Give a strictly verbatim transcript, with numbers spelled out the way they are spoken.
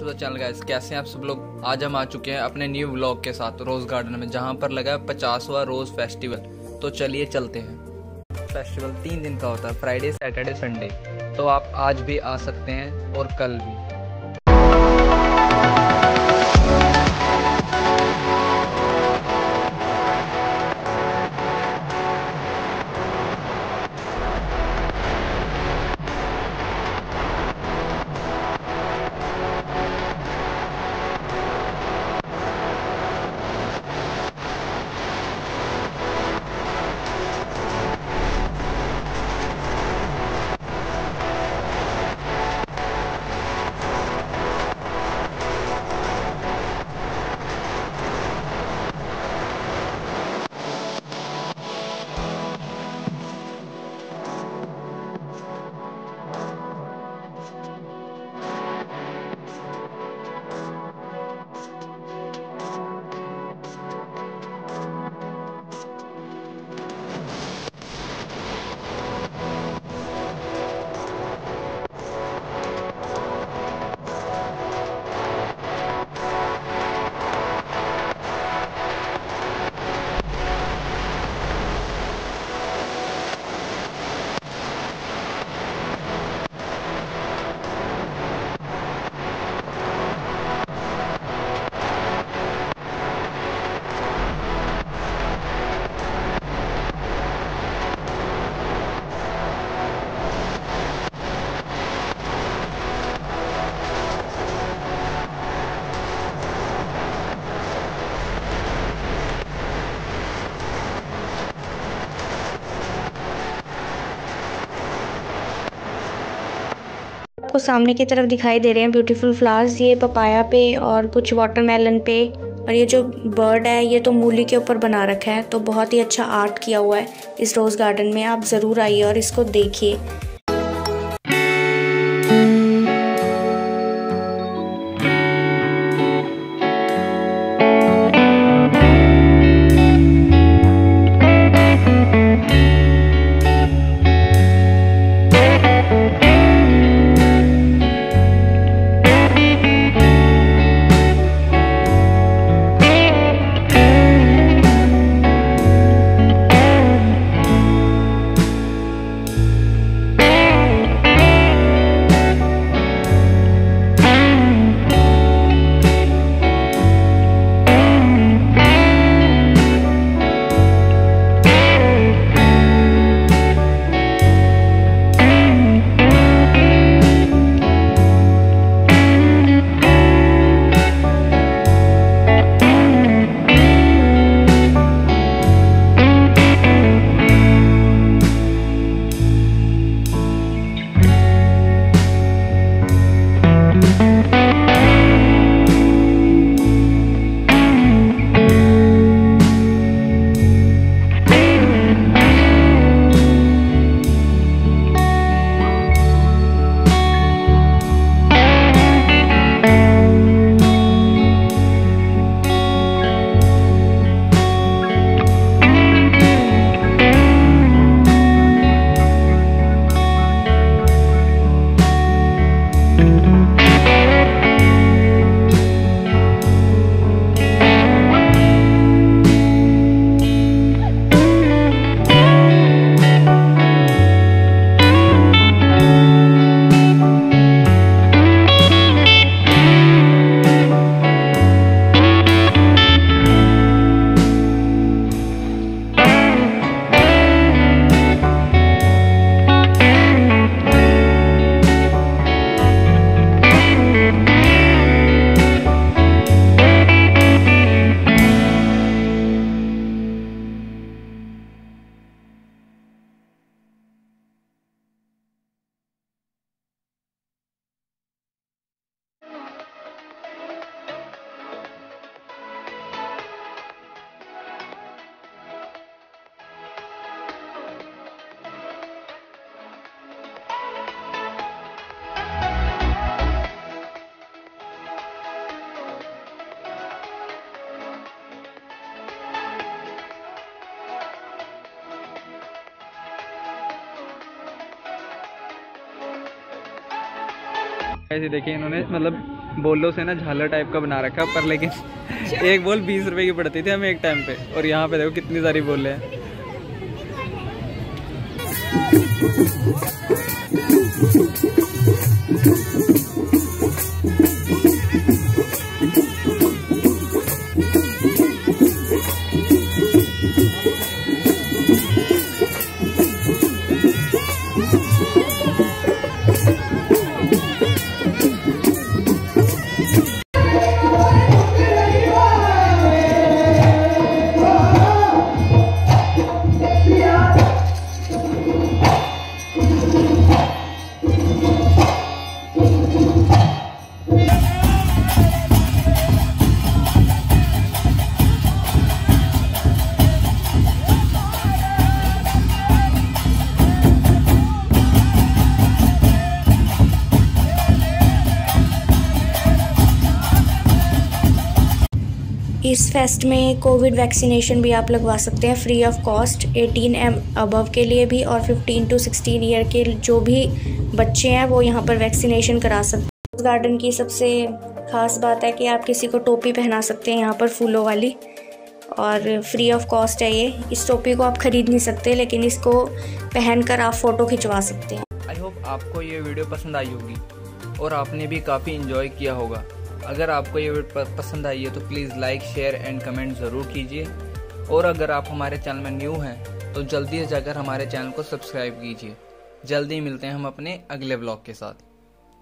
To the channel guys, कैसे हैं आप सब लोग। आज हम आ चुके हैं अपने न्यू व्लॉग के साथ रोज गार्डन में, जहां पर लगा है पचासवां रोज फेस्टिवल। तो चलिए चलते हैं। फेस्टिवल तीन दिन का होता है, फ्राइडे सैटरडे संडे। तो आप आज भी आ सकते हैं और कल भी। आपको सामने की तरफ दिखाई दे रहे हैं ब्यूटीफुल फ्लावर्स, ये पपाया पे और कुछ वाटरमेलन पे, और ये जो बर्ड है ये तो मूली के ऊपर बना रखा है। तो बहुत ही अच्छा आर्ट किया हुआ है इस रोज़ गार्डन में। आप ज़रूर आइए और इसको देखिए। ऐसे देखिए इन्होंने मतलब बोलों से ना झालर टाइप का बना रखा पर, लेकिन एक बॉल बीस रुपए की पड़ती थी हमें एक टाइम पे, और यहाँ पे देखो कितनी सारी बॉलें हैं। इस फेस्ट में कोविड वैक्सीनेशन भी आप लगवा सकते हैं free of cost, eighteen M above के लिए भी और फिफ्टीन टू सिक्सटीन ईयर के जो भी बच्चे हैं वो यहाँ पर वैक्सीनेशन करा सकते हैं। रोज़ गार्डन की सबसे ख़ास बात है कि आप किसी को टोपी पहना सकते हैं यहाँ पर फूलों वाली, और फ्री ऑफ कॉस्ट है ये। इस टोपी को आप ख़रीद नहीं सकते, लेकिन इसको पहनकर आप फ़ोटो खिंचवा सकते हैं। आई होप आपको ये वीडियो पसंद आई होगी और आपने भी काफ़ी इंजॉय किया होगा। अगर आपको ये वीडियो पसंद आई है तो please like share and comment ज़रूर कीजिए, और अगर आप हमारे चैनल में न्यू हैं तो जल्दी से जाकर हमारे चैनल को सब्सक्राइब कीजिए। जल्दी मिलते हैं हम अपने अगले व्लॉग के साथ।